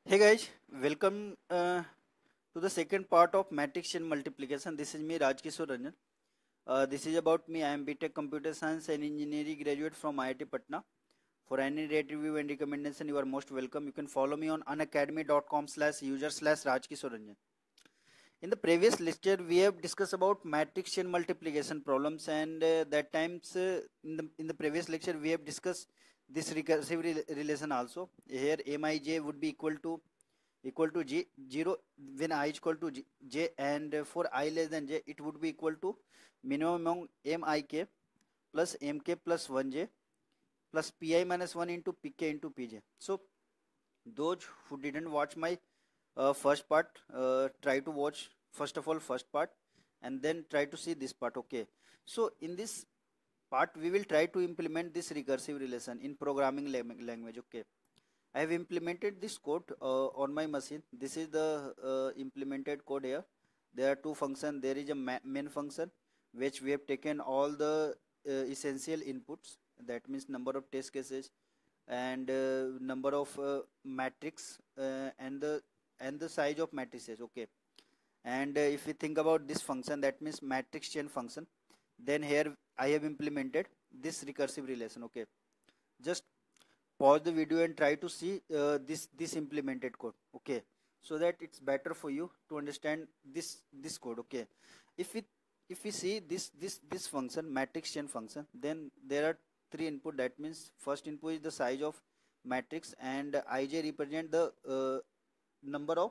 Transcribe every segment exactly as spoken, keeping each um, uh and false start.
Hey guys, welcome uh, to the second part of matrix chain multiplication. This is me Rajkishore Ranjan. Uh, this is about me. I am B Tech Computer Science and Engineering graduate from I I T Patna. For any rate review and recommendation, you are most welcome. You can follow me on unacademy dot com slash user slash Rajkishore Ranjan. In the previous lecture, we have discussed about matrix chain multiplication problems, and uh, that times uh, in the in the previous lecture we have discussed this recursive re relation also. Here, Mij would be equal to equal to g zero when I is equal to g, j, and for I less than j it would be equal to minimum among mik plus mk plus one j plus pi minus one into pk into pj. So those who didn't watch my uh, first part, uh, try to watch first of all first part and then try to see this part. Okay, so in this part we will try to implement this recursive relation in programming language. Okay, I have implemented this code uh, on my machine. This is the uh, implemented code here. There are two functions. There is a main function which we have taken all the uh, essential inputs. That means number of test cases and uh, number of uh, matrix uh, and the and the size of matrices. Okay, and uh, if we think about this function, that means matrix chain function, then here I have implemented this recursive relation. Okay, just pause the video and try to see uh, this this implemented code. Okay, so that it's better for you to understand this this code. Okay, if we if we see this this this function matrix chain function, then there are three input. That means first input is the size of matrix, and ij represent the uh, number of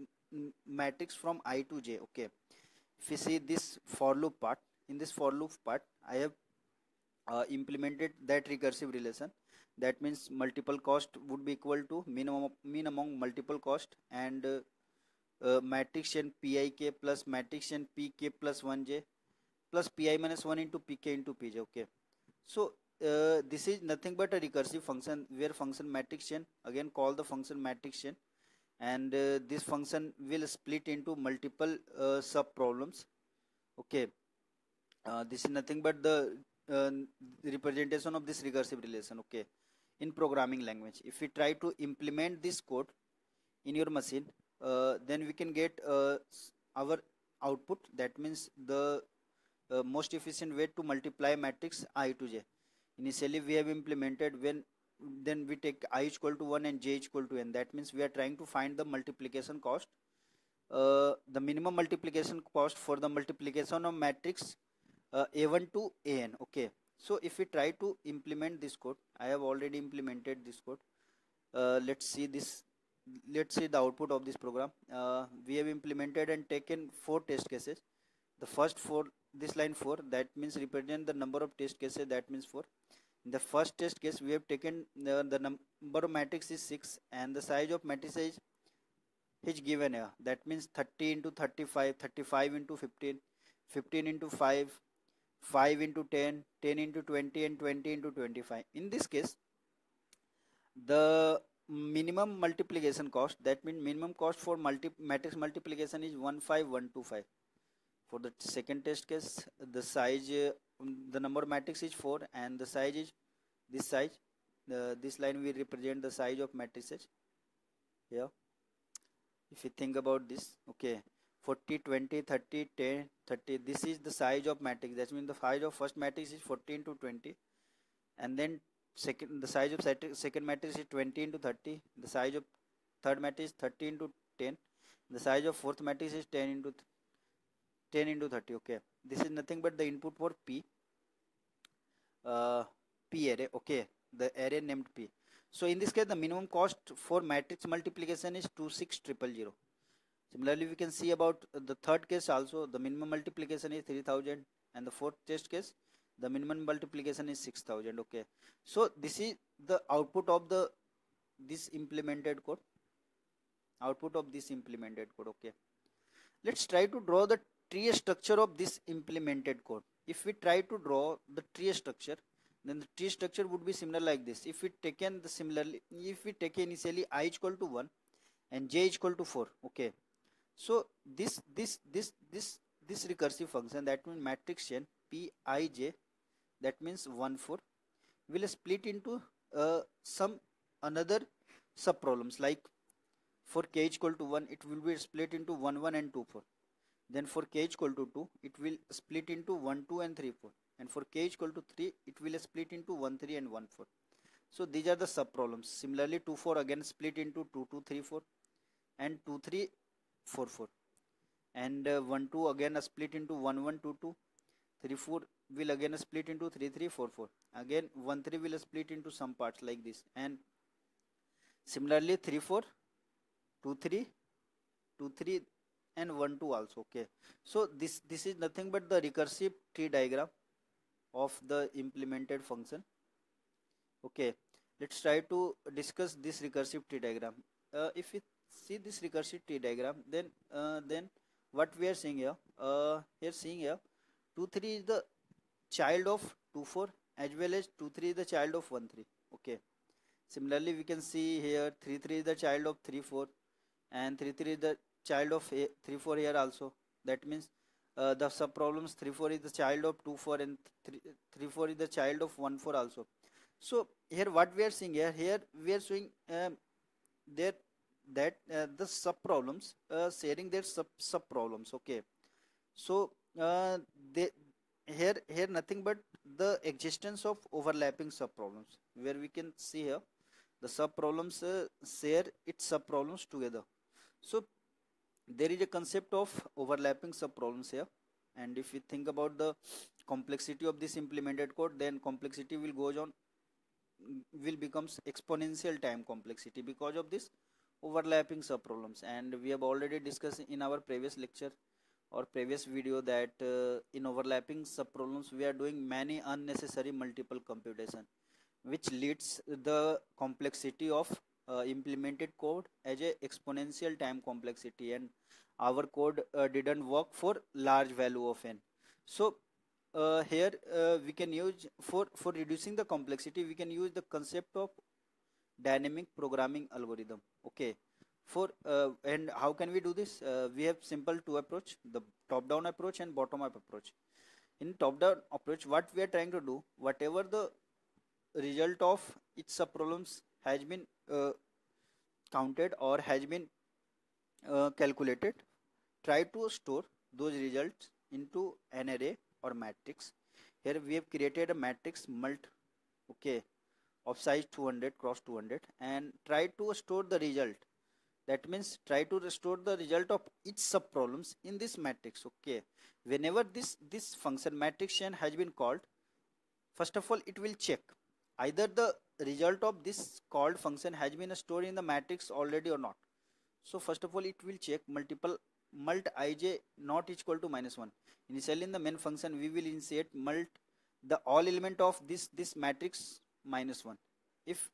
matrix from I to j. Okay, if we see this for loop part, in this for loop part I have uh, implemented that recursive relation. That means multiple cost would be equal to minimum mean among multiple cost, and uh, uh, matrix chain pik plus matrix chain pk plus one j plus pi minus one into pk into pj. Okay, so uh, this is nothing but a recursive function where function matrix chain, again call the function matrix chain, and uh, this function will split into multiple uh, sub problems. Okay, uh, this is nothing but the uh, representation of this recursive relation. Okay, in programming language, if we try to implement this code in your machine, uh, then we can get uh, our output. That means the uh, most efficient way to multiply matrix I to j. Initially we have implemented when then we take I equal to one and j equal to n. That means we are trying to find the multiplication cost, uh, the minimum multiplication cost for the multiplication of matrix uh, a one to an. Okay, so if we try to implement this code, I have already implemented this code. Uh, let's see this let's see the output of this program. Uh, we have implemented and taken four test cases. The first four, this line four, that means represent the number of test cases, that means four. In the first test case we have taken uh, the number of matrix is six, and the size of matrix is is given here. That means thirty into thirty-five, thirty-five into fifteen, fifteen into five, five into ten, ten into twenty, and twenty into twenty-five. In this case, the minimum multiplication cost, that means minimum cost for multi matrix multiplication is one five one two five. For the second test case, the size, uh, the number of matrix is four, and the size is this size. The, this line will represent the size of matrices here. If you think about this, okay, forty, twenty, thirty, ten, thirty, this is the size of matrix. That means the size of first matrix is forty into twenty, and then second the size of second matrix is twenty into thirty, the size of third matrix is thirty into ten, the size of fourth matrix is ten into ten into thirty. Okay, this is nothing but the input for p uh, p array. Okay, the array named p. So in this case, the minimum cost for matrix multiplication is two six zero zero zero. Similarly, we can see about the third case also. The minimum multiplication is three thousand, and the fourth test case, the minimum multiplication is six thousand. Okay, so this is the output of the this implemented code. Output of this implemented code. Okay, let's try to draw the tree structure of this implemented code. If we try to draw the tree structure, then the tree structure would be similar like this. If we taken the similarly, if we take initially I equal to one and j equal to four. Okay, so this this this this this recursive function, that means matrix chain pij, that means one four, will split into uh, some another sub problems. Like for k equal to one, it will be split into one one and two four. Then for k equal to two, it will split into one two and three four. And for k equal to three, it will split into one three and one four. So these are the sub problems. Similarly, two four again split into two two three four and two three four four. And uh, one two again split into one one two two. three four will again split into three three four four. Again one three will split into some parts like this. And similarly three four, two three, two three and one two also. Okay, so this this is nothing but the recursive tree diagram of the implemented function. Okay, let's try to discuss this recursive tree diagram. Uh, if we see this recursive tree diagram, then uh, then what we are seeing here, uh, here seeing here, two three is the child of two four as well as two three is the child of one three. Okay, similarly we can see here three three is the child of three four and three three is the child of three four here also. That means uh, the sub problems three four is the child of two four and three four is the child of one four also. So here what we are seeing here, here we are showing um, there that uh, the sub problems uh, sharing their sub sub problems. Okay, so uh, they here here nothing but the existence of overlapping sub problems, where we can see here the sub problems uh, share its sub problems together. So there is a concept of overlapping sub problems here, and if we think about the complexity of this implemented code, then complexity will go on will becomes exponential time complexity because of this overlapping sub problems. And we have already discussed in our previous lecture or previous video that uh, in overlapping sub problems we are doing many unnecessary multiple computation, which leads the complexity of uh, implemented code as a exponential time complexity, and our code uh, didn't work for large value of n. So uh, here uh, we can use for for reducing the complexity, we can use the concept of dynamic programming algorithm. Okay, for uh, and how can we do this? Uh, we have simple two approach, the top down approach and bottom up approach. In top down approach, what we are trying to do, whatever the result of its sub problems has been uh, counted or has been uh, calculated, try to store those results into an array or matrix. Here we have created a matrix mult, okay, of size two hundred cross two hundred, and try to store the result. That means try to restore the result of each sub problems in this matrix. Okay, whenever this this function matrix chain has been called, first of all it will check either the result of this called function has been stored in the matrix already or not. So first of all it will check multiple mult ij not equal to minus one. Initially in the main function we will insert mult the all element of this this matrix minus one. If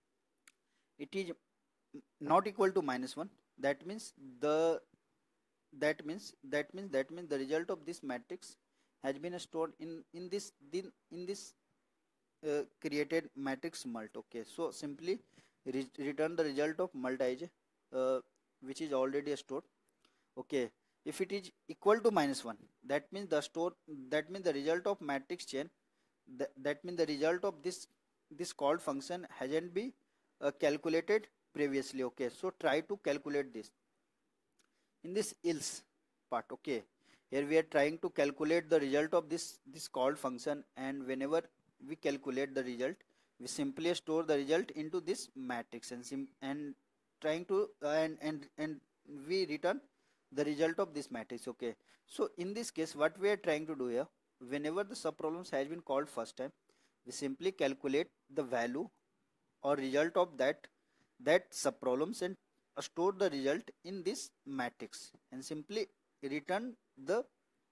it is not equal to minus one, that means the that means that means that means the result of this matrix has been stored in in this in, in this uh, created matrix mult. Okay, so simply re return the result of mult ij uh, which is already stored. Okay, if it is equal to minus one, that means the store that means the result of matrix chain, that, that means the result of this this called function hasn't been uh, calculated previously. Okay, so try to calculate this in this else part. Okay, here we are trying to calculate the result of this this called function, and whenever we calculate the result, we simply store the result into this matrix and sim and trying to uh, and and and we return the result of this matrix. Okay, so in this case what we are trying to do here, whenever the sub problems has been called first time, we simply calculate the value or result of that that sub problems and store the result in this matrix and simply return the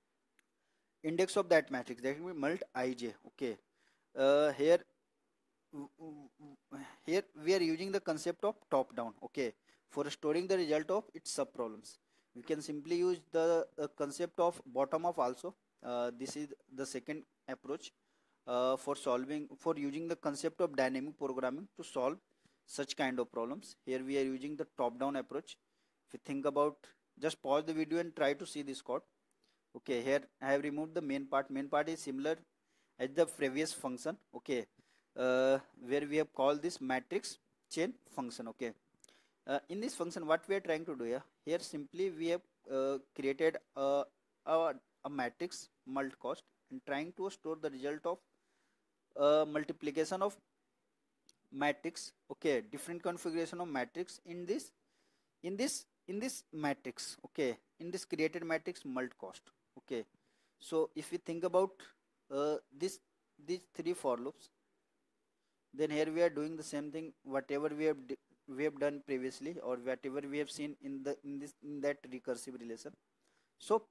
index of that matrix, that will be mult ij. Okay, uh, here here we are using the concept of top down. Okay, for storing the result of its sub problems we can simply use the uh, concept of bottom up also. Uh, this is the second approach uh, for solving for using the concept of dynamic programming to solve such kind of problems. Here we are using the top down approach. If you think about, just pause the video and try to see this code. Okay, here I have removed the main part. Main part is similar as the previous function. Okay, uh, where we have called this matrix chain function. Okay, Uh, in this function, what we are trying to do here, here simply we have uh, created a, a, a matrix mult cost and trying to store the result of uh, multiplication of matrix. Okay, different configuration of matrix in this in this in this matrix. Okay, in this created matrix mult cost. Okay, so if we think about uh, this these three for loops, then here we are doing the same thing whatever we have we have done previously, or whatever we have seen in the in this in that recursive relation. So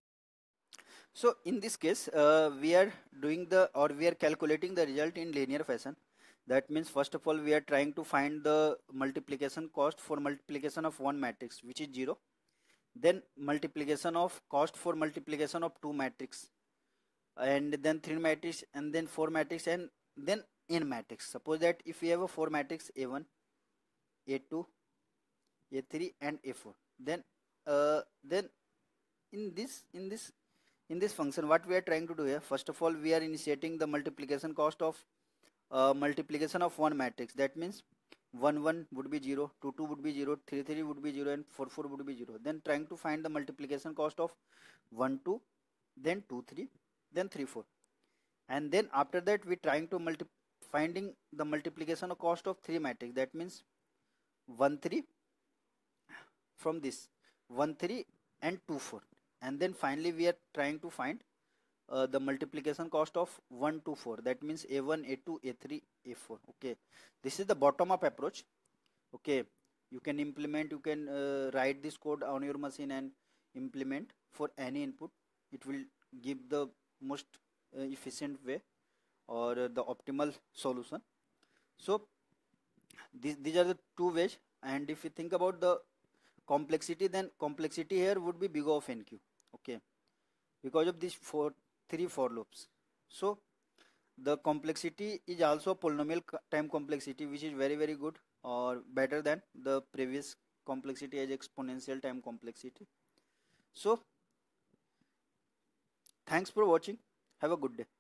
so in this case uh, we are doing the or we are calculating the result in linear fashion. That means first of all we are trying to find the multiplication cost for multiplication of one matrix, which is zero. Then multiplication of cost for multiplication of two matrix, and then three matrix, and then four matrix, and then n matrix. Suppose that if we have a four matrix A one, A two, A three, and A four, then uh, then in this in this in this function what we are trying to do here, first of all we are initiating the multiplication cost of uh, multiplication of one matrix. That means one one would be zero, two two would be zero, three three would be zero, and four four would be zero. Then trying to find the multiplication cost of one two, then two three, then three four, and then after that we trying to multi finding the multiplication of cost of three matrix. That means one three, from this one three and two four, and then finally we are trying to find uh, the multiplication cost of one two four. That means A one, A two, A three, A four. Okay, this is the bottom up approach. Okay, you can implement, you can uh, write this code on your machine and implement for any input. It will give the most uh, efficient way or uh, the optimal solution. So these, these are the two ways. And if you think about the complexity, then complexity here would be big O of N Q. Okay, because of these four three for loops. So the complexity is also polynomial time complexity, which is very very good or better than the previous complexity as exponential time complexity. So thanks for watching. Have a good day.